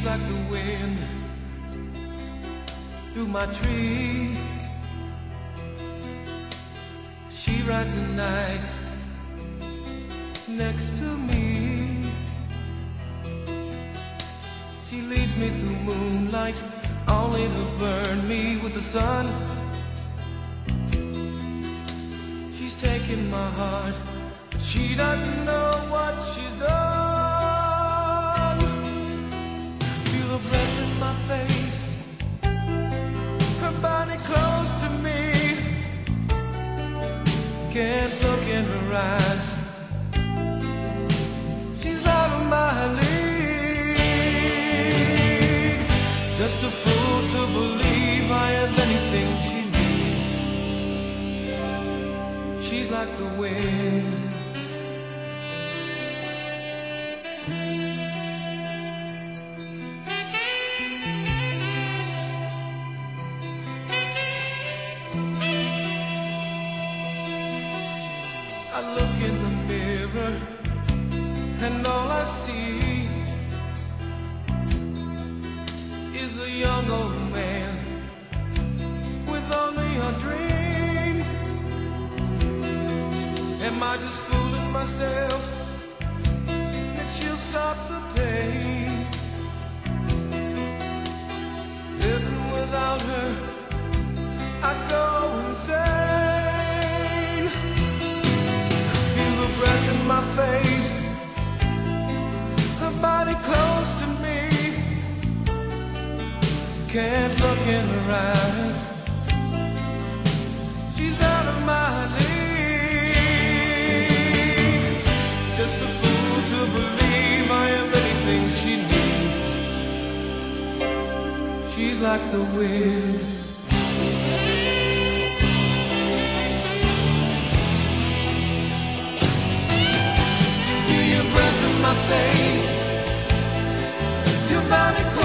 like the wind through my tree. She rides the night next to me. She leads me through moonlight, only to burn me with the sun. She's taken my heart, but she doesn't know what she's done. Feel her breath in my face, her body close to me. Can't look in her eyes, she's out of my league. Just a fool to believe I have anything she needs. She's like the wind. I look in the mirror and all I see is a young old man with only a dream. Am I just fooling myself that she'll stop the pain? Living without her, I go insane. Feel the breath in my face, her body close to me. Can't look in her eyes, she's out of my league. Just a fool to believe I have anything she needs. She's like the wind. Feel your breath in my face, your body close